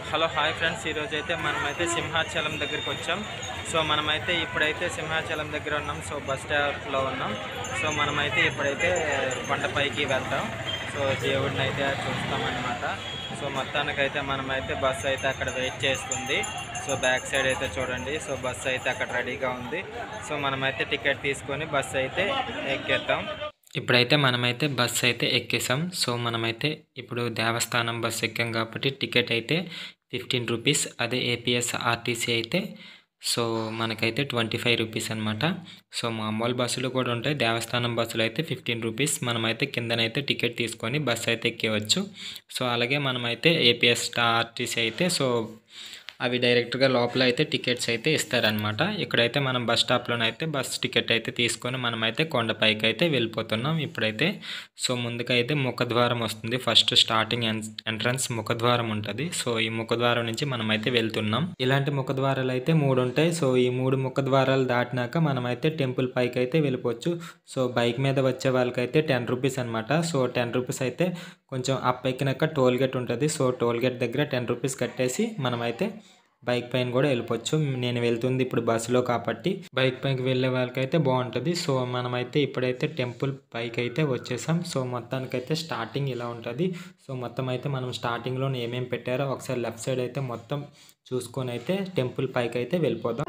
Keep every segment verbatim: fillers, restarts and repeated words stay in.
Hello hi friends, ఈరోజైతే మనమైతే సింహాచలం దగ్గరికి వచ్చాం. సో మనమైతే ఇప్పుడైతే సింహాచలం దగ్గర ఉన్నాం. సో బస్ స్టాప్లో ఉన్నాం. సో మనమైతే ఇప్పుడైతే కొండపైకి వెళ్తాం. సో దేవుడిని అయితే చూస్తామన్నమాట. సో మొత్తానికైతే మనమైతే బస్సు అయితే అక్కడ వెయిట్ చేస్తుంది. సో బ్యాక్ సైడ్ అయితే చూడండి. సో బస్సు అయితే అక్కడ రెడీగా ఉంది. సో మనమైతే టికెట్ తీసుకొని బస్సు అయితే ఎక్కేద్దాం. ఇప్పుడైతే మనమైతే బస్సు అయితే ఎక్కేసాం. సో మనమైతే ఇప్పుడు దేవస్థానం బస్సు ఎక్కాం కాబట్టి టికెట్ అయితే ఫిఫ్టీన్ రూపీస్. అదే ఏపీఎస్ ఆర్టీసీ అయితే సో మనకైతే ట్వంటీ ఫైవ్ రూపీస్ అనమాట. సో మామూలు బస్సులు కూడా ఉంటాయి. దేవస్థానం బస్సులు అయితే ఫిఫ్టీన్ రూపీస్. మనమైతే కిందనైతే టికెట్ తీసుకొని బస్సు అయితే ఎక్కేవచ్చు. సో అలాగే మనమైతే ఏపీఎస్ ఆర్టీసీ అయితే సో అవి డైరెక్ట్గా లోపల అయితే టికెట్స్ అయితే ఇస్తారనమాట. ఇక్కడైతే మనం బస్ స్టాప్లోనైతే బస్ టికెట్ అయితే తీసుకొని మనమైతే కొండపైకి అయితే వెళ్ళిపోతున్నాం ఇప్పుడైతే. సో ముందుకైతే ముఖద్వారం వస్తుంది. ఫస్ట్ స్టార్టింగ్ ఎంట్రన్స్ ముఖద్వారం ఉంటుంది. సో ఈ ముఖద్వారం నుంచి మనమైతే వెళ్తున్నాం. ఇలాంటి ముఖద్వారాలు అయితే మూడు ఉంటాయి. సో ఈ మూడు ముఖద్వారాలు దాటినాక మనమైతే టెంపుల్ పైకి అయితే వెళ్ళిపోవచ్చు. సో బైక్ మీద వచ్చే వాళ్ళకైతే టెన్ రూపీస్ అనమాట. సో టెన్ రూపీస్ అయితే కొంచెం అప్ ఎక్కినాక టోల్ గేట్ ఉంటుంది. సో టోల్ గేట్ దగ్గర టెన్ రూపీస్ కట్టేసి మనమైతే బైక్ పైన కూడా వెళ్ళిపోవచ్చు. నేను వెళ్తుంది ఇప్పుడు బస్సులో కాబట్టి బైక్ పైకి వెళ్ళే వాళ్ళకైతే బాగుంటుంది. సో మనమైతే ఇప్పుడైతే టెంపుల్ పైకి అయితే వచ్చేసాం. సో మొత్తానికైతే స్టార్టింగ్ ఇలా ఉంటుంది. సో మొత్తం అయితే మనం స్టార్టింగ్లో ఏమేమి పెట్టారో ఒకసారి లెఫ్ట్ సైడ్ అయితే మొత్తం చూసుకొని అయితే టెంపుల్ పైకి అయితే వెళ్ళిపోదాం.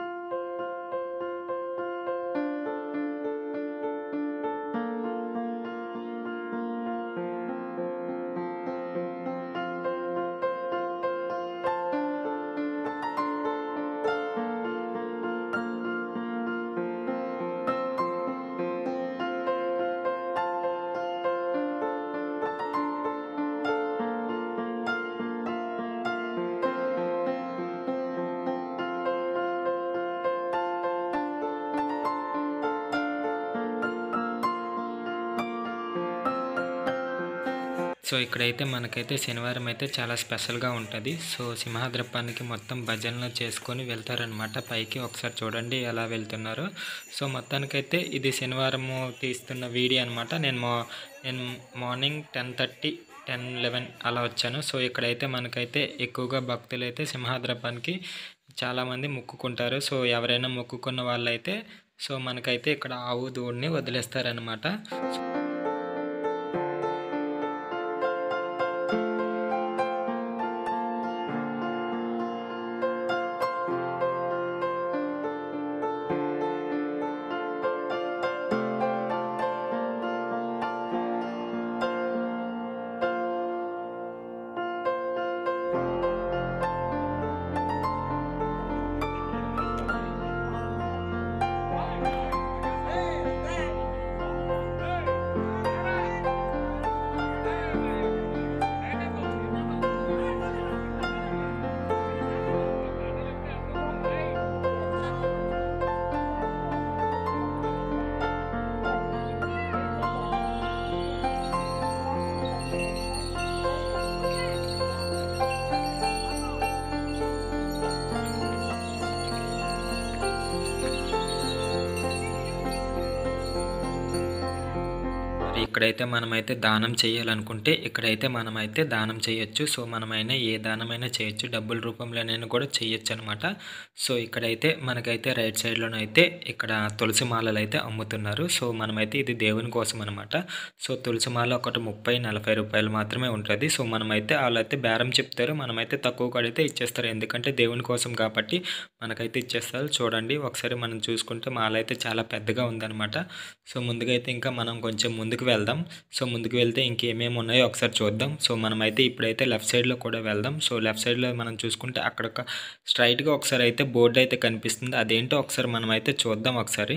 సో ఇక్కడైతే మనకైతే శనివారం అయితే చాలా స్పెషల్గా ఉంటుంది. సో సింహాద్రప్పానికి మొత్తం భజనలు చేసుకొని వెళ్తారనమాట పైకి. ఒకసారి చూడండి ఎలా వెళ్తున్నారో. సో మొత్తానికైతే ఇది శనివారము తీస్తున్న వీడియో అనమాట. నేను మా నేను morning ten thirty ten eleven అలా వచ్చాను. సో ఇక్కడైతే మనకైతే ఎక్కువగా భక్తులు అయితే సింహాద్రప్పానికి చాలామంది మొక్కుకుంటారు. సో ఎవరైనా మొక్కుకున్న వాళ్ళైతే సో మనకైతే ఇక్కడ ఆవు దూడిని వదిలేస్తారనమాట. ఇక్కడైతే మనమైతే దానం చేయాలనుకుంటే ఇక్కడైతే మనమైతే దానం చేయొచ్చు. సో మనమైనా ఏ దానమైనా చేయొచ్చు, డబ్బుల రూపంలోనైనా కూడా చేయొచ్చు అనమాట. సో ఇక్కడైతే మనకైతే రైట్ సైడ్లోనైతే ఇక్కడ తులసి మాలలు అయితే అమ్ముతున్నారు. సో మనమైతే ఇది దేవుని కోసం అనమాట. సో తులసి మాల ఒకటి ముప్పై నలభై రూపాయలు మాత్రమే ఉంటుంది. సో మనమైతే వాళ్ళైతే బేరం చెప్తారు, మనమైతే తక్కువ కడితే ఇచ్చేస్తారు. ఎందుకంటే దేవుని కోసం కాబట్టి మనకైతే ఇచ్చేస్తారు. చూడండి ఒకసారి మనం చూసుకుంటే మాల అయితే చాలా పెద్దగా ఉందన్నమాట. సో ముందుగా అయితే ఇంకా మనం కొంచెం ముందుకు వెళ్దాం. సో ముందుకు వెళ్తే ఇంకేమేమి ఉన్నాయో ఒకసారి చూద్దాం. సో మనమైతే ఇప్పుడైతే లెఫ్ట్ సైడ్లో కూడా వెళ్దాం. సో లెఫ్ట్ సైడ్లో మనం చూసుకుంటే అక్కడ స్ట్రైట్గా ఒకసారి అయితే బోర్డు అయితే కనిపిస్తుంది. అదేంటో ఒకసారి మనమైతే చూద్దాం ఒకసారి.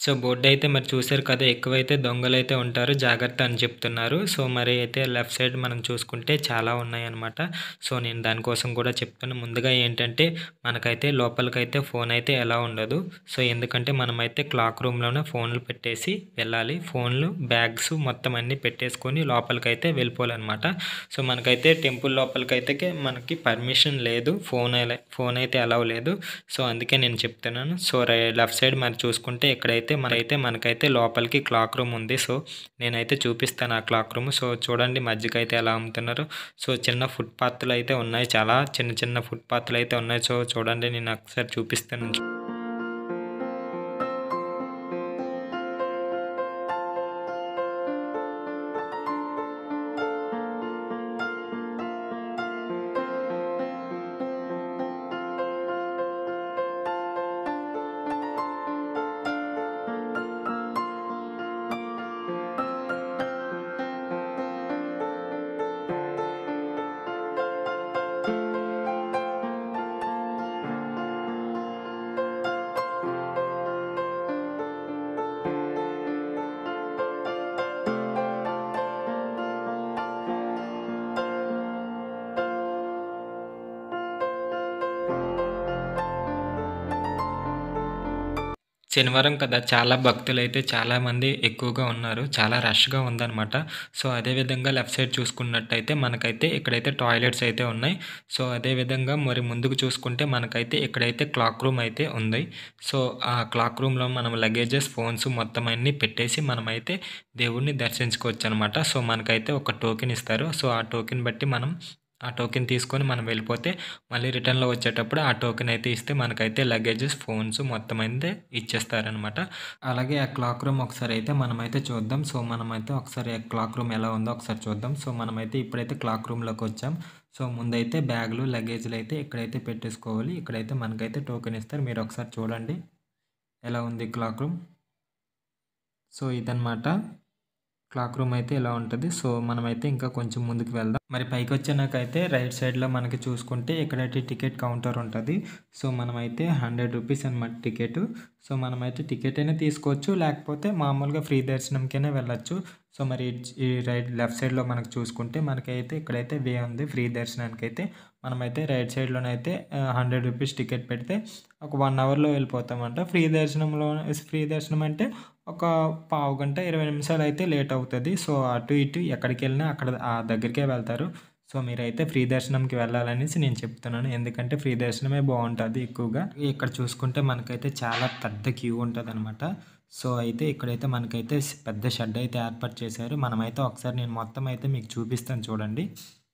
సో బోర్డ్ అయితే మరి చూసారు కదా, ఎక్కువైతే దొంగలైతే ఉంటారు, జాగ్రత్త అని చెప్తున్నారు. సో మరి అయితే లెఫ్ట్ సైడ్ మనం చూసుకుంటే చాలా ఉన్నాయన్నమాట. సో నేను దానికోసం కూడా చెప్తున్నా. ముందుగా ఏంటంటే మనకైతే లోపలికైతే ఫోన్ అయితే ఎలా ఉండదు. సో ఎందుకంటే మనమైతే క్లాక్ రూమ్లోనే ఫోన్లు పెట్టేసి వెళ్ళాలి. ఫోన్లు, బ్యాగ్స్ మొత్తం అన్నీ పెట్టేసుకొని లోపలికైతే వెళ్ళిపోవాలన్నమాట. సో మనకైతే టెంపుల్ లోపలికైతే మనకి పర్మిషన్ లేదు, ఫోన్ ఫోన్ అయితే అలౌ లేదు. సో అందుకే నేను చెప్తున్నాను. సో రై లెఫ్ట్ సైడ్ మరి చూసుకుంటే ఇక్కడైతే మనకైతే మనకైతే లోపలికి క్లాక్ రూమ్ ఉంది. సో నేనైతే చూపిస్తాను ఆ క్లాక్ రూమ్. సో చూడండి మజ్జిగ అయితే ఎలా అమ్ముతున్నారు. సో చిన్న ఫుట్పాత్లు అయితే ఉన్నాయి, చాలా చిన్న చిన్న ఫుట్పాత్లు అయితే ఉన్నాయి. సో చూడండి నేను ఒకసారి చూపిస్తాను. శనివారం కదా, చాలా భక్తులైతే చాలామంది ఎక్కువగా ఉన్నారు, చాలా రష్గా ఉందన్నమాట. సో అదేవిధంగా లెఫ్ట్ సైడ్ చూసుకున్నట్టయితే మనకైతే ఇక్కడైతే టాయిలెట్స్ అయితే ఉన్నాయి. సో అదేవిధంగా మరి ముందుకు చూసుకుంటే మనకైతే ఇక్కడైతే క్లాక్ రూమ్ అయితే ఉంది. సో ఆ క్లాక్ రూమ్లో మనం లగేజెస్, ఫోన్స్ మొత్తం అన్నీ పెట్టేసి మనమైతే దేవుడిని దర్శించుకోవచ్చు అనమాట. సో మనకైతే ఒక టోకెన్ ఇస్తారు. సో ఆ టోకెన్ బట్టి మనం ఆ టోకెన్ తీసుకొని మనం వెళ్ళిపోతే మళ్ళీ రిటర్న్లో వచ్చేటప్పుడు ఆ టోకెన్ అయితే ఇస్తే మనకైతే లగేజెస్, ఫోన్స్ మొత్తం అయితే ఇచ్చేస్తారనమాట. అలాగే ఆ క్లాక్ రూమ్ ఒకసారి అయితే మనమైతే చూద్దాం. సో మనమైతే ఒకసారి ఆ క్లాక్ రూమ్ ఎలా ఉందో ఒకసారి చూద్దాం. సో మనమైతే ఇప్పుడైతే క్లాక్ రూమ్లోకి వచ్చాం. సో ముందైతే బ్యాగులు, లగేజ్లు అయితే ఇక్కడైతే పెట్టేసుకోవాలి. ఇక్కడైతే మనకైతే టోకెన్ ఇస్తారు. మీరు ఒకసారి చూడండి ఎలా ఉంది క్లాక్ రూమ్. సో ఇదన్నమాట క్లాక్ రూమ్ అయితే ఇలా ఉంటుంది. సో మనమైతే ఇంకా కొంచెం ముందుకు వెళ్దాం. మరి పైకి వచ్చినాకైతే రైట్ సైడ్లో మనకి చూసుకుంటే ఇక్కడైతే టికెట్ కౌంటర్ ఉంటుంది. సో మనమైతే హండ్రెడ్ రూపీస్ అనమాట టికెట్. సో మనమైతే టికెట్ అయినా తీసుకోవచ్చు, లేకపోతే మామూలుగా ఫ్రీ దర్శనంకైనా వెళ్ళచ్చు. సో మరి ఈ రైట్ లెఫ్ట్ సైడ్లో మనకు చూసుకుంటే మనకైతే ఇక్కడైతే వే ఉంది ఫ్రీ దర్శనానికి అయితే. మనమైతే రైట్ సైడ్లోనైతే హండ్రెడ్ రూపీస్ టికెట్ పెడితే ఒక వన్ అవర్లో వెళ్ళిపోతామంట. ఫ్రీ దర్శనంలో ఫ్రీ దర్శనం అంటే ఒక పావు గంట ఇరవై నిమిషాలు అయితే లేట్ అవుతుంది. సో అటు ఇటు ఎక్కడికి వెళ్ళినా అక్కడ ఆ దగ్గరికే వెళ్తారు. సో మీరైతే ఫ్రీ దర్శనంకి వెళ్ళాలనేసి నేను చెప్తున్నాను, ఎందుకంటే ఫ్రీ దర్శనమే బాగుంటుంది ఎక్కువగా. ఇక్కడ చూసుకుంటే మనకైతే చాలా పెద్ద క్యూ ఉంటుంది అనమాట. సో అయితే ఇక్కడైతే మనకైతే పెద్ద షెడ్ అయితే ఏర్పాటు చేశారు. మనమైతే ఒకసారి నేను మొత్తం అయితే మీకు చూపిస్తాను చూడండి.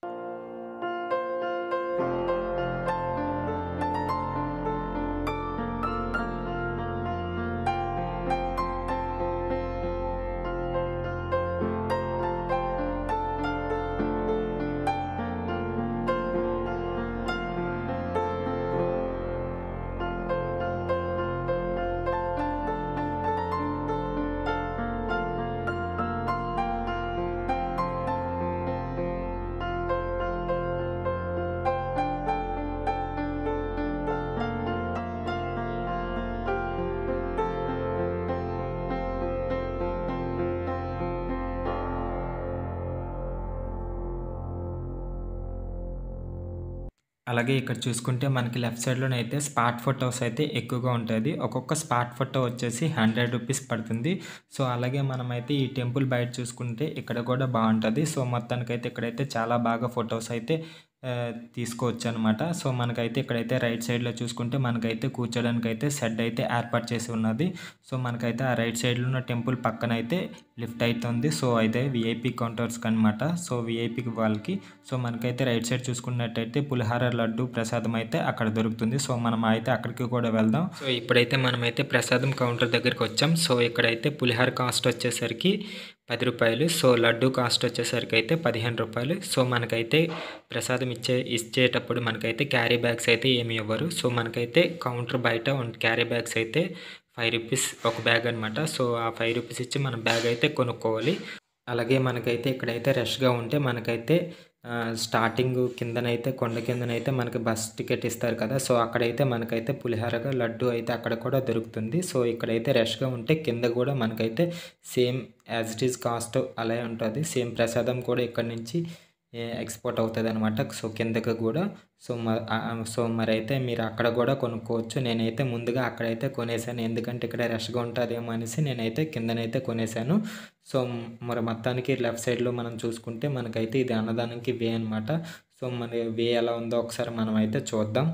అలాగే ఇక్కడ చూసుకుంటే మనకి లెఫ్ట్ సైడ్లోనైతే స్పాట్ ఫోటోస్ అయితే ఎక్కువగా ఉంటుంది. ఒక్కొక్క స్పాట్ ఫోటో వచ్చేసి హండ్రెడ్ రూపీస్ పడుతుంది. సో అలాగే మనమైతే ఈ టెంపుల్ బయట చూసుకుంటే ఇక్కడ కూడా బాగుంటుంది. సో మొత్తానికైతే ఇక్కడైతే చాలా బాగా ఫొటోస్ అయితే తీసుకోవచ్చు అనమాట. సో మనకైతే ఇక్కడైతే రైట్ సైడ్లో చూసుకుంటే మనకైతే కూర్చోడానికి అయితే షెడ్ అయితే ఏర్పాటు చేసి ఉన్నది. సో మనకైతే ఆ రైట్ సైడ్లో ఉన్న టెంపుల్ పక్కన అయితే లిఫ్ట్ అయితే ఉంది. సో అయితే విఐపి కౌంటర్స్కి అనమాట. సో విఐపి వాళ్ళకి. సో మనకైతే రైట్ సైడ్ చూసుకున్నట్టయితే పులిహార, లడ్డు ప్రసాదం అయితే అక్కడ దొరుకుతుంది. సో మనం అయితే అక్కడికి కూడా వెళ్దాం. సో ఇప్పుడైతే మనమైతే ప్రసాదం కౌంటర్ దగ్గరికి వచ్చాం. సో ఇక్కడైతే పులిహార కాస్ట్ వచ్చేసరికి పది రూపాయలు. సో లడ్డు కాస్ట్ వచ్చేసరికి అయితే పదిహేను రూపాయలు. సో మనకైతే ప్రసాదం ఇచ్చే ఇచ్చేటప్పుడు మనకైతే క్యారీ బ్యాగ్స్ అయితే ఏమి ఇవ్వరు. సో మనకైతే కౌంటర్ బయట క్యారీ బ్యాగ్స్ అయితే ఫైవ్ రూపీస్ ఒక బ్యాగ్ అనమాట. సో ఆ ఫైవ్ రూపీస్ ఇచ్చి మనం బ్యాగ్ అయితే కొనుక్కోవాలి. అలాగే మనకైతే ఇక్కడైతే రష్గా ఉంటే మనకైతే స్టార్టింగ్ కిందనైతే కొండ కిందనైతే మనకి బస్ టికెట్ ఇస్తారు కదా, సో అక్కడైతే మనకైతే పులిహోరగా లడ్డు అయితే అక్కడ కూడా దొరుకుతుంది. సో ఇక్కడైతే రష్గా ఉంటే కింద కూడా మనకైతే same as it is cost అలాగే ఉంటుంది. సేమ్ ప్రసాదం కూడా ఇక్కడ నుంచి ఎక్స్పోర్ట్ అవుతుంది అనమాట, సో కిందకి కూడా. సో సో మరి అయితే మీరు అక్కడ కూడా కొనుక్కోవచ్చు. నేనైతే ముందుగా అక్కడైతే కొనేసాను, ఎందుకంటే ఇక్కడ రష్గా ఉంటుందేమో అనేసి నేనైతే కిందనైతే కొనేసాను. సో మరి మొత్తానికి లెఫ్ట్ సైడ్లో మనం చూసుకుంటే మనకైతే ఇది అన్నదానంకి వే అనమాట. సో మరి వే ఎలా ఉందో ఒకసారి మనం అయితే చూద్దాం.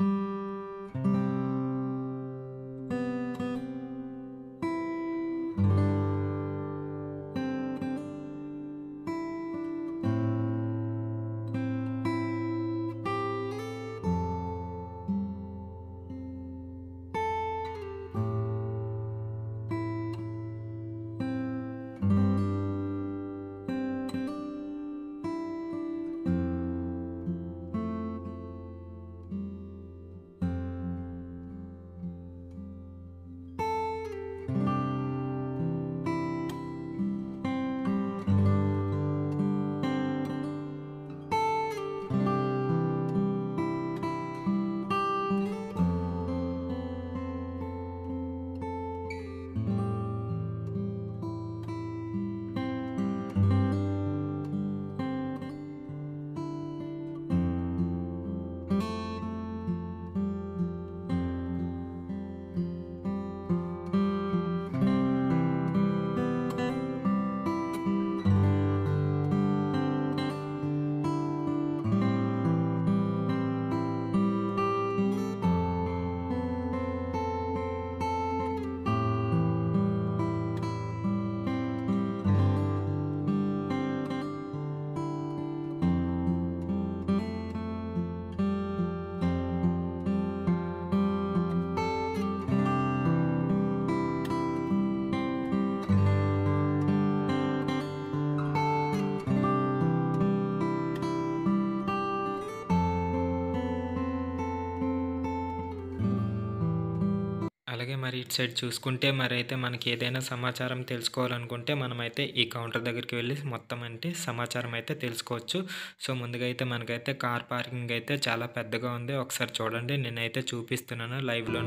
అలాగే మరి ఇటు సైడ్ చూసుకుంటే మరి అయితే మనకి ఏదైనా సమాచారం తెలుసుకోవాలనుకుంటే మనమైతే ఈ కౌంటర్ దగ్గరికి వెళ్ళి మొత్తం అంటే సమాచారం అయితే తెలుసుకోవచ్చు. సో ముందుగా అయితే మనకైతే కార్ పార్కింగ్ అయితే చాలా పెద్దగా ఉంది, ఒకసారి చూడండి, నేనైతే చూపిస్తున్నాను లైవ్లోన.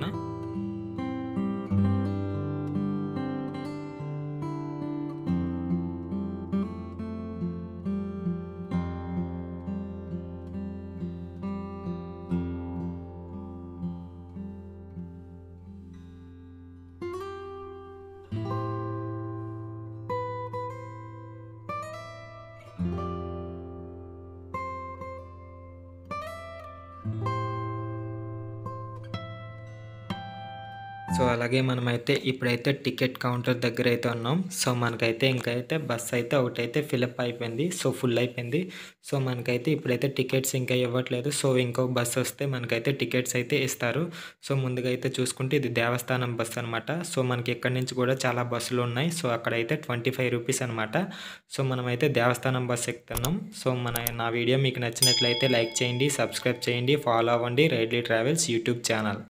సో అలాగే మనమైతే ఇప్పుడైతే టికెట్ కౌంటర్ దగ్గర అయితే ఉన్నాం. సో మనకైతే ఇంకైతే బస్ అయితే ఒకటైతే ఫిలప్ అయిపోయింది, సో ఫుల్ అయిపోయింది. సో మనకైతే ఇప్పుడైతే టికెట్స్ ఇంకా ఇవ్వట్లేదు. సో ఇంకో బస్ వస్తే మనకైతే టికెట్స్ అయితే ఇస్తారు. సో ముందుగా అయితే చూసుకుంటే ఇది దేవస్థానం బస్ అనమాట. సో మనకి ఇక్కడి నుంచి కూడా చాలా బస్సులు ఉన్నాయి. సో అక్కడైతే ట్వంటీ ఫైవ్ రూపీస్ అనమాట. సో మనమైతే దేవస్థానం బస్ ఎక్కుతున్నాం. సో మన నా వీడియో మీకు నచ్చినట్లయితే లైక్ చేయండి, సబ్స్క్రైబ్ చేయండి, ఫాలో అవ్వండి రైడ్లీ ట్రావెల్స్ యూట్యూబ్ ఛానల్.